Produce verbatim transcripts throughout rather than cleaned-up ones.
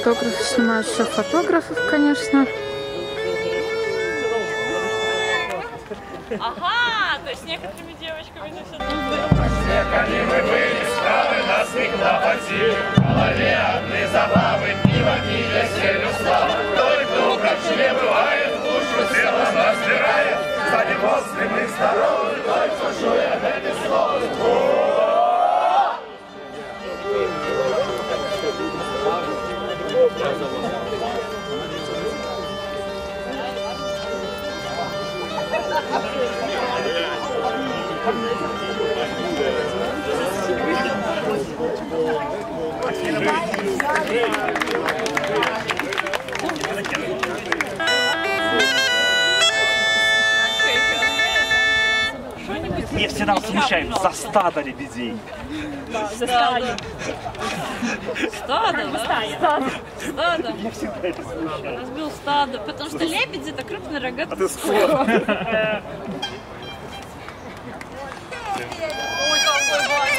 фотографы снимают все фотографов, конечно. Ага, то есть с некоторыми девочками не все там было. Ехали мы были, справы нас не хлопотили. В голове одни забавы, пиво, пиво, селю слава. Только упрочнее бывает, лучше тело разбирает. Сзади после мы здоровы, только жуя эти слова. Не всегда смущаем за стадо лебедей. За стадо. Стадо, да? Стадо. Я всегда это смущаю. Разбил стадо, потому что лебеди это крупный рогатый. А ты скоро. Ой, какой Ваня.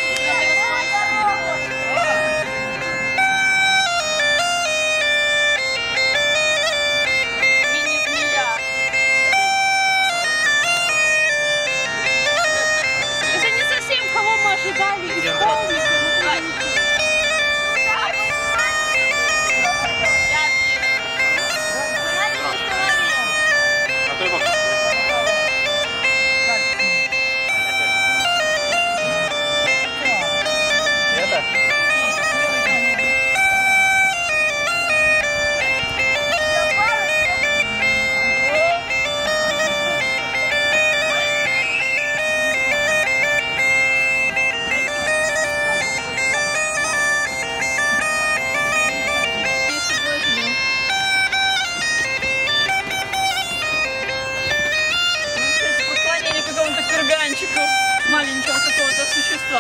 Маленького какого-то существа.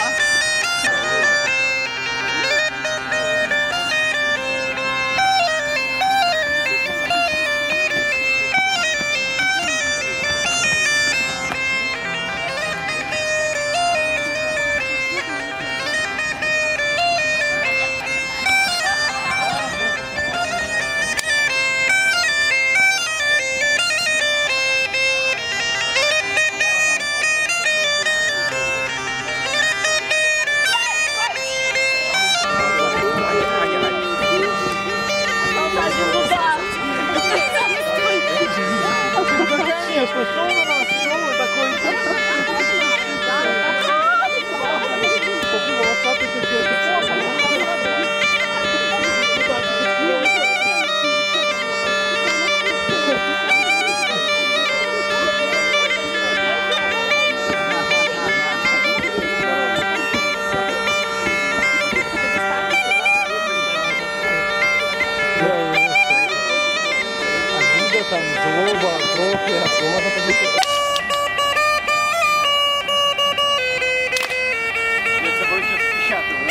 Конечно, шоу у нас, шоу такой. Там злоба, проклятие, можно победить. Я с тобой сейчас печатаю.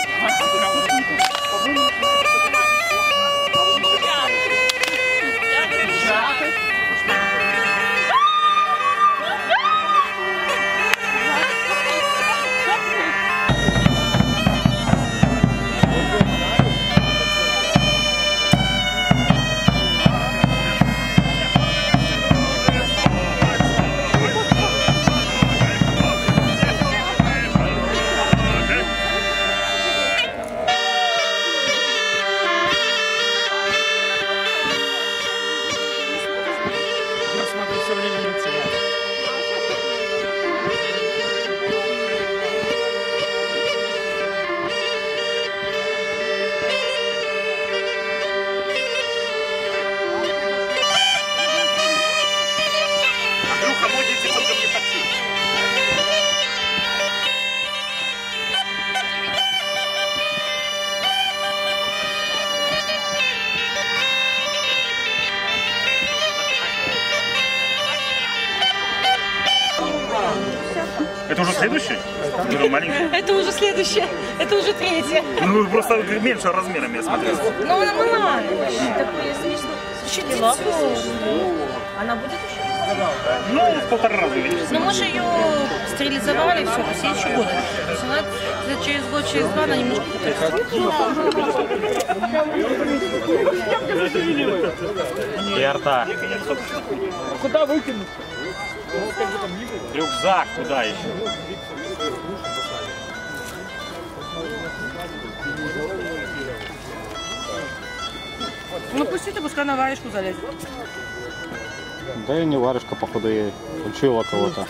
Все время на тебя. Андрюха, модите только мне такси. Это уже следующий? Это маленький? Это уже следующее. Это уже третье. Ну, просто меньше размерами я смотрел. Ну, она мама. Такое смешно. Еще дитё. Она будет еще? Ну, в полтора раза увеличится. Но мы же ее стерилизовали, все, то есть ей еще года. То есть она где-то через год, через два она немножко потрясет. И рта. Куда выкинуть? Рюкзак куда еще? Ну пусти-то, пускай на варежку залезет. Да и не варежка, походу, ей учила кого-то.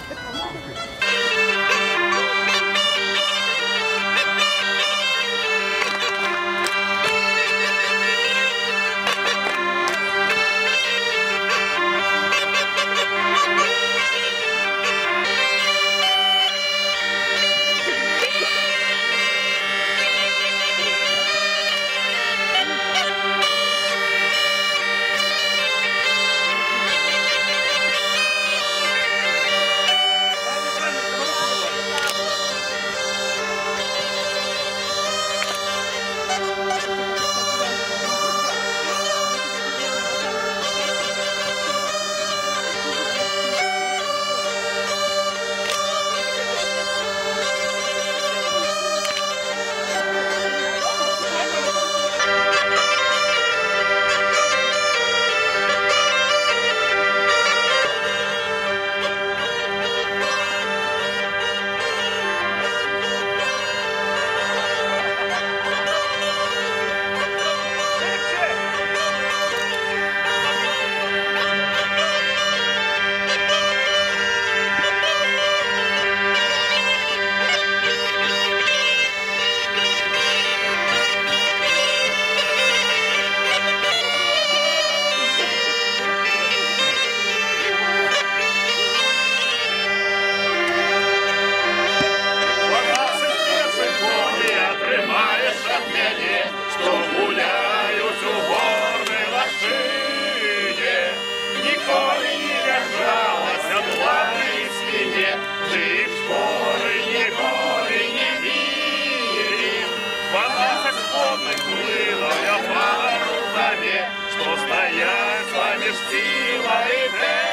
Что стоять вами штила и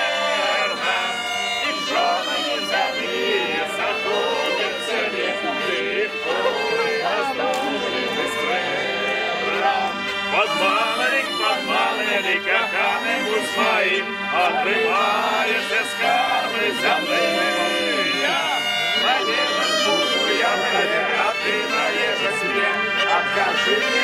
верно, и жены неземные заходят в себе, легко и оздоблены стрелом. Подманник, подманник, каким-нибудь своим, отрываешься скарбы земные. Наезжать буду я, а ты наезжать мне, откажи мне.